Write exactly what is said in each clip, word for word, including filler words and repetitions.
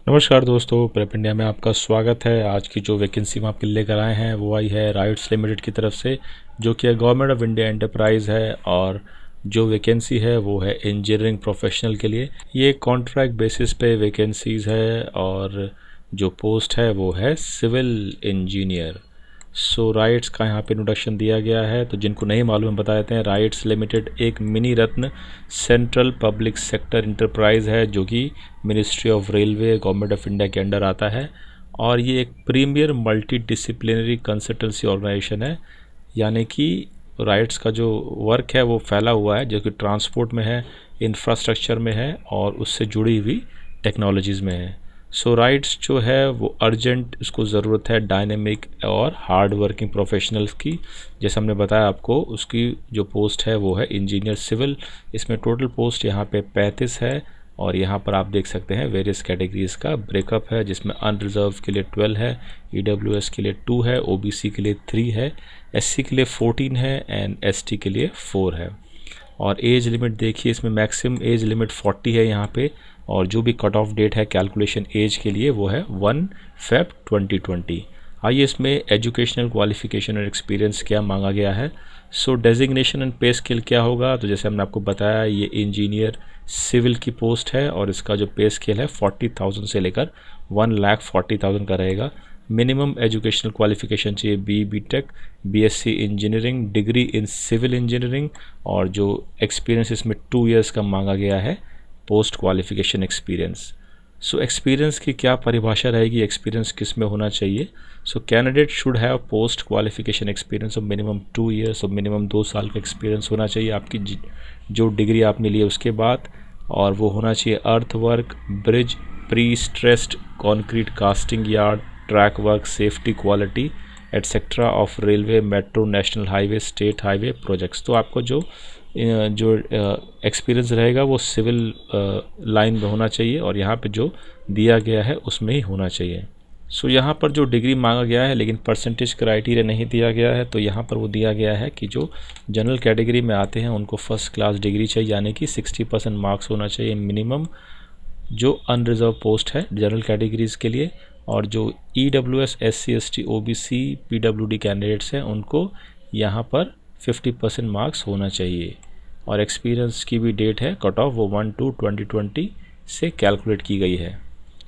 नमस्कार दोस्तों, prep India में आपका स्वागत है। आज की जो वैकेंसी हम आपके लिए लेकर आए हैं वो आई है राइट्स लिमिटेड की तरफ से, जो कि गवर्नमेंट ऑफ इंडिया एंटरप्राइज है। और जो वैकेंसी है वो है इंजीनियरिंग प्रोफेशनल के लिए। ये कॉन्ट्रैक्ट बेसिस पे वैकेंसीज़ है और जो पोस्ट है वो है सिविल इंजीनियर। सो राइट्स का यहाँ पे इंट्रोडक्शन दिया गया है, तो जिनको नहीं मालूम बता देते हैं। राइट्स लिमिटेड एक mini ratna central public sector enterprise है जो कि ministry of railway government of India के अंडर आता है। और ये एक premier multidisciplinary consultancy organisation है, यानी कि राइट्स का जो वर्क है वो फैला हुआ है, जो कि ट्रांसपोर्ट में है, इंफ्रास्ट्रक्चर में है और उससे जुड़ी हुई टेक्नोलॉजीज़ में है। सो राइट्स जो है वो अर्जेंट उसको ज़रूरत है डायनेमिक और हार्ड वर्किंग प्रोफेशनल्स की। जैसे हमने बताया आपको, उसकी जो पोस्ट है वो है इंजीनियर सिविल। इसमें टोटल पोस्ट यहाँ पे पैंतीस है और यहाँ पर आप देख सकते हैं वेरियस कैटेगरीज का ब्रेकअप है, जिसमें अनरिजर्व के लिए ट्वेल्व है, ईडब्ल्यूएस के लिए टू है, ओबीसी के लिए थ्री है, एससी के लिए फोर्टीन है एंड एसटी के लिए फोर है। और एज लिमिट देखिए, इसमें मैक्सिमम एज लिमिट फोर्टी है यहाँ पे। और जो भी कट ऑफ डेट है कैलकुलेशन एज के लिए वो है वन फेब ट्वेंटी ट्वेंटी। आइए इसमें एजुकेशनल क्वालिफिकेशन और एक्सपीरियंस क्या मांगा गया है। So designation and pay scale क्या होगा, तो जैसे हमने आपको बताया ये इंजीनियर सिविल की पोस्ट है और इसका जो पे स्केल है फोर्टी थाउजेंड से लेकर वन लाख फोर्टी थाउजेंड का रहेगा। मिनिमम एजुकेशनल क्वालिफिकेशन चाहिए B B tech, B S C engineering, degree in civil engineering. और जो एक्सपीरियंस इसमें टू इयर्स का मांगा गया है post qualification experience. So experience की क्या परिभाषा रहेगी, एक्सपीरियंस किस में होना चाहिए। So candidate should have post qualification experience of minimum two years और मिनिमम दो साल का एक्सपीरियंस होना चाहिए आपकी जो डिग्री आपने ली है उसके बाद। और वो होना चाहिए earth work, bridge, prestressed concrete casting yard, track work, safety, quality etcetera of railway, metro, national highway, state highway projects. तो आपको जो जो एक्सपीरियंस रहेगा वो सिविल लाइन में होना चाहिए और यहाँ पे जो दिया गया है उसमें ही होना चाहिए। सो यहाँ पर जो डिग्री मांगा गया है लेकिन परसेंटेज क्राइटेरिया नहीं दिया गया है, तो यहाँ पर वो दिया गया है कि जो जनरल कैटेगरी में आते हैं उनको फर्स्ट क्लास डिग्री चाहिए, यानी कि सिक्सटी परसेंट मार्क्स होना चाहिए मिनिमम जो अनरिजर्व पोस्ट है जनरल कैटेगरीज के लिए। और जो E W S, S C S T, O B C, P W D candidates हैं उनको यहाँ पर फिफ्टी परसेंट मार्क्स होना चाहिए। और एक्सपीरियंस की भी डेट है कट ऑफ वो वन टू ट्वेंटी ट्वेंटी से कैलकुलेट की गई है।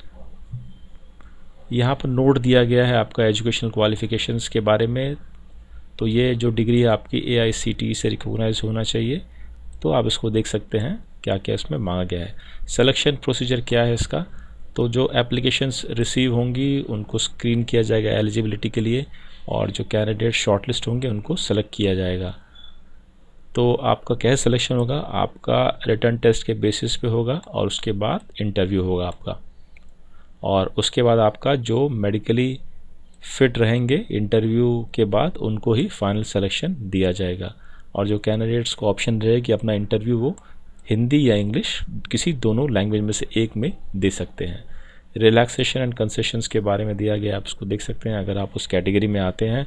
यहाँ पर नोट दिया गया है आपका एजुकेशनल क्वालिफिकेशंस के बारे में। तो ये जो डिग्री है आपकी ए आई सी टी ई से रिकॉग्नाइज होना चाहिए, तो आप इसको देख सकते हैं क्या क्या इसमें मांगा गया है। सिलेक्शन प्रोसीजर क्या है इसका, तो जो एप्लीकेशंस रिसीव होंगी उनको स्क्रीन किया जाएगा एलिजिबिलिटी के लिए और जो कैंडिडेट शॉर्टलिस्ट होंगे उनको सेलेक्ट किया जाएगा। तो आपका क्या सिलेक्शन होगा, आपका रिटर्न टेस्ट के बेसिस पे होगा और उसके बाद इंटरव्यू होगा आपका। और उसके बाद आपका जो मेडिकली फिट रहेंगे इंटरव्यू के बाद उनको ही फाइनल सिलेक्शन दिया जाएगा। और जो कैंडिडेट्स को ऑप्शन रहे कि अपना इंटरव्यू वो हिंदी या इंग्लिश किसी दोनों लैंग्वेज में से एक में दे सकते हैं। रिलैक्सेशन एंड कंसेशंस के बारे में दिया गया, आप उसको देख सकते हैं अगर आप उस कैटेगरी में आते हैं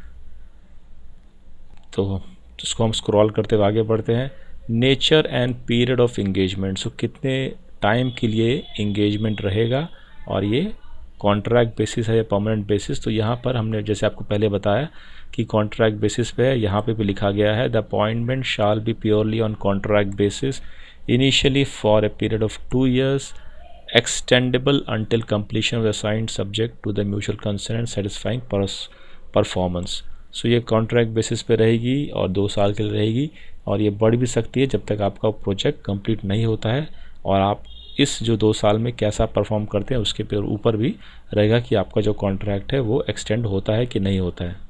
तो। उसको हम स्क्रॉल करते हुए आगे बढ़ते हैं। Nature and period of engagement, so कितने टाइम के लिए एंगेजमेंट रहेगा और ये कॉन्ट्रैक्ट बेसिस है या परमानेंट बेसिस। तो यहाँ पर हमने जैसे आपको पहले बताया कि कॉन्ट्रैक्ट बेसिस पे है, यहाँ पे भी लिखा गया है the appointment shall be purely on contract basis initially for a period of two years extendable until completion of the assigned subject to the mutual concern and satisfying performance. So ये contract basis पे रहेगी और दो साल के लिए रहेगी और ये बढ़ भी सकती है जब तक आपका प्रोजेक्ट कंप्लीट नहीं होता है और आप इस जो दो साल में कैसा परफॉर्म करते हैं उसके ऊपर भी रहेगा कि आपका जो कॉन्ट्रैक्ट है वो एक्सटेंड होता है कि नहीं होता है।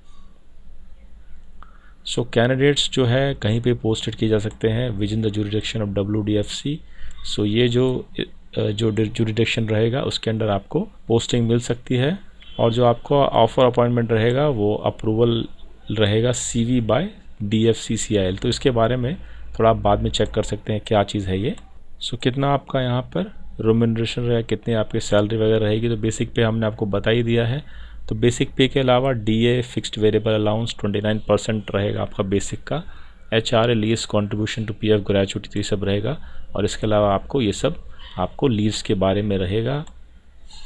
सो कैंडिडेट्स जो है कहीं पे पोस्टेड किए जा सकते हैं within the jurisdiction of W D F C. So ये जो जो जुरिडिक्शन रहेगा उसके अंडर आपको पोस्टिंग मिल सकती है। और जो आपको ऑफर अपॉइंटमेंट रहेगा वो अप्रूवल रहेगा C V by D F C C I L. तो इसके बारे में थोड़ा आप बाद में चेक कर सकते हैं क्या चीज़ है ये। सो so, कितना आपका यहाँ पर रेम्यूनरेशन रहेगा, कितनी आपकी सैलरी वगैरह रहेगी, तो बेसिक पे हमने आपको बता ही दिया है। तो बेसिक पे के अलावा D A fixed variable allowance twenty nine percent रहेगा आपका बेसिक का, H R A lease contribution to P F gratuity, तो ये सब रहेगा। और इसके अलावा आपको ये सब आपको लीव्स के बारे में रहेगा।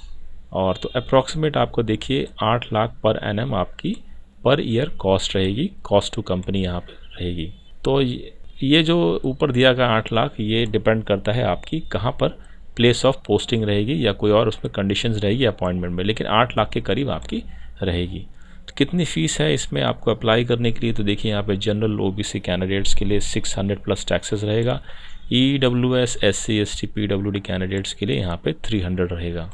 और तो अप्रॉक्सीमेट आपको देखिए आठ लाख पर एनएम आपकी पर ईयर कॉस्ट रहेगी, कॉस्ट टू कंपनी यहाँ पे रहेगी। तो ये जो ऊपर दिया गया आठ लाख ये डिपेंड करता है आपकी कहाँ पर प्लेस ऑफ पोस्टिंग रहेगी या कोई और उसमें कंडीशंस रहेगी अपॉइंटमेंट में, लेकिन आठ लाख के करीब आपकी रहेगी। तो कितनी फ़ीस है इसमें आपको अप्लाई करने के लिए, तो देखिए यहाँ पे जनरल ओबीसी कैंडिडेट्स के लिए छह सौ प्लस टैक्सेस रहेगा, E W S S C S T P W D candidates के लिए यहाँ पे तीन सौ रहेगा।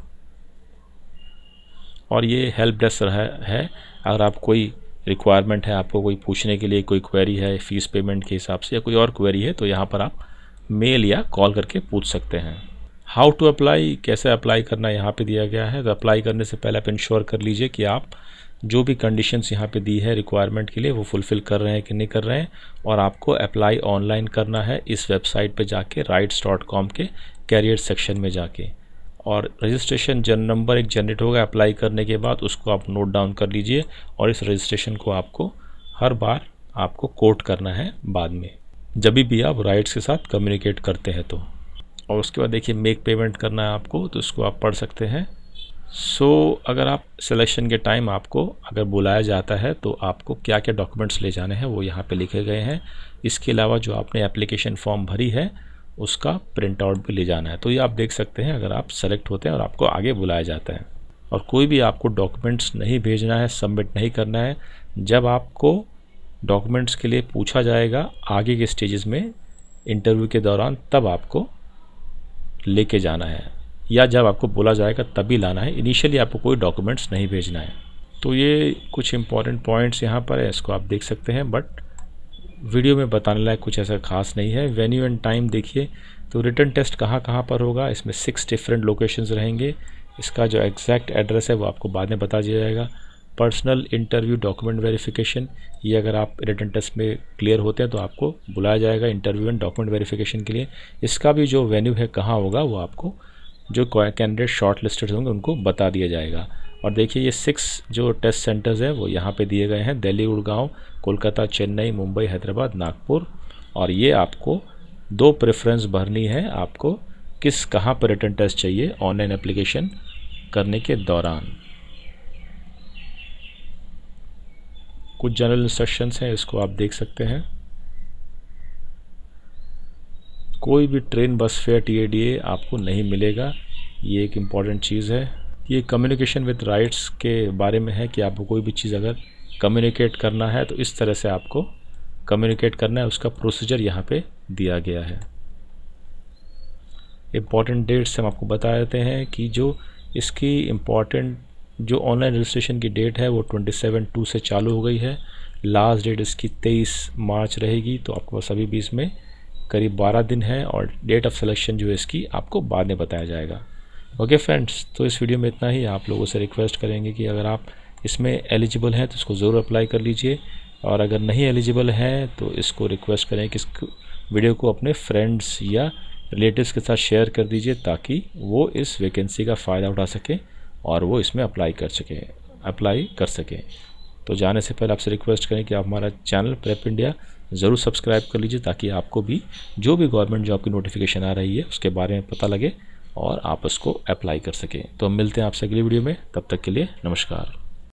और ये हेल्प डेस्क है, अगर आप कोई रिक्वायरमेंट है, आपको कोई पूछने के लिए कोई क्वेरी है फ़ीस पेमेंट के हिसाब से या कोई और क्वेरी है, तो यहाँ पर आप मेल या कॉल करके पूछ सकते हैं। हाउ टू अप्लाई, कैसे अप्लाई करना यहाँ पे दिया गया है। तो अप्लाई करने से पहले आप इंश्योर कर लीजिए कि आप जो भी कंडीशंस यहाँ पे दी है रिक्वायरमेंट के लिए वो फुलफ़िल कर रहे हैं कि नहीं कर रहे हैं। और आपको अप्लाई ऑनलाइन करना है इस वेबसाइट पे जाके, राइट्स डॉट कॉम के कैरियर सेक्शन में जाके। और रजिस्ट्रेशन जन नंबर एक जनरेट होगा अप्लाई करने के बाद, उसको आप नोट डाउन कर लीजिए और इस रजिस्ट्रेशन को आपको हर बार आपको कोट करना है बाद में, जब भी आप राइट्स के साथ कम्युनिकेट करते हैं तो। और उसके बाद देखिए मेक पेमेंट करना है आपको, तो उसको आप पढ़ सकते हैं। सो so, अगर आप सिलेक्शन के टाइम आपको अगर बुलाया जाता है तो आपको क्या क्या डॉक्यूमेंट्स ले जाने हैं वो यहाँ पे लिखे गए हैं। इसके अलावा जो आपने एप्लीकेशन फॉर्म भरी है उसका प्रिंट आउट भी ले जाना है। तो ये आप देख सकते हैं अगर आप सेलेक्ट होते हैं और आपको आगे बुलाया जाता है। और कोई भी आपको डॉक्यूमेंट्स नहीं भेजना है, सबमिट नहीं करना है। जब आपको डॉक्यूमेंट्स के लिए पूछा जाएगा आगे के स्टेजेस में इंटरव्यू के दौरान, तब आपको लेके जाना है, या जब आपको बोला जाएगा तभी लाना है। इनिशियली आपको कोई डॉक्यूमेंट्स नहीं भेजना है। तो ये कुछ इंपॉर्टेंट पॉइंट्स यहाँ पर है, इसको आप देख सकते हैं, बट वीडियो में बताने लायक कुछ ऐसा खास नहीं है। वेन्यू एंड टाइम देखिए, तो रिटन टेस्ट कहाँ कहाँ पर होगा, इसमें सिक्स डिफरेंट लोकेशंस रहेंगे। इसका जो एग्जैक्ट एड्रेस है वो आपको बाद में बता दिया जाएगा। पर्सनल इंटरव्यू डॉक्यूमेंट वेरिफिकेशन, ये अगर आप रिटन टेस्ट में क्लियर होते हैं तो आपको बुलाया जाएगा इंटरव्यू एंड डॉक्यूमेंट वेरिफिकेशन के लिए। इसका भी जो वेन्यू है कहाँ होगा वो आपको जो कैंडिडेट शॉर्ट लिस्टेड होंगे उनको बता दिया जाएगा। और देखिए ये सिक्स जो टेस्ट सेंटर्स हैं वो यहाँ पे दिए गए हैं, दिल्ली, गुड़गांव, कोलकाता, चेन्नई, मुंबई, हैदराबाद, नागपुर। और ये आपको दो प्रेफरेंस भरनी है, आपको किस कहाँ पर रिटन टेस्ट चाहिए ऑनलाइन एप्लीकेशन करने के दौरान। कुछ जनरल इंस्ट्रक्शंस हैं, इसको आप देख सकते हैं। कोई भी train, bus fare, T A D A आपको नहीं मिलेगा, ये एक इम्पॉर्टेंट चीज़ है। ये कम्युनिकेशन विद राइट्स के बारे में है कि आपको कोई भी चीज़ अगर कम्युनिकेट करना है तो इस तरह से आपको कम्युनिकेट करना है, उसका प्रोसीजर यहाँ पे दिया गया है। इम्पॉर्टेंट डेट्स हम आपको बता देते हैं कि जो इसकी इम्पॉर्टेंट जो ऑनलाइन रजिस्ट्रेशन की डेट है वो सत्ताईस टू से चालू हो गई है। लास्ट डेट इसकी तेईस मार्च रहेगी, तो आपको बस अभी भी इसमें करीब बारह दिन है। और डेट ऑफ सिलेक्शन जो है इसकी आपको बाद में बताया जाएगा। ओके फ्रेंड्स, तो इस वीडियो में इतना ही। आप लोगों से रिक्वेस्ट करेंगे कि अगर आप इसमें एलिजिबल हैं तो इसको ज़रूर अप्लाई कर लीजिए, और अगर नहीं एलिजिबल हैं तो इसको रिक्वेस्ट करें कि इस वीडियो को अपने फ्रेंड्स या रिलेटिव्स के साथ शेयर कर दीजिए, ताकि वो इस वैकेंसी का फ़ायदा उठा सकें और वो इसमें अप्लाई कर सकें अप्लाई कर सकें तो जाने से पहले आपसे रिक्वेस्ट करें कि आप हमारा चैनल प्रेप इंडिया ज़रूर सब्सक्राइब कर लीजिए, ताकि आपको भी जो भी गवर्नमेंट जॉब की नोटिफिकेशन आ रही है उसके बारे में पता लगे और आप उसको अप्लाई कर सकें। तो मिलते हैं आपसे अगली वीडियो में, तब तक के लिए नमस्कार।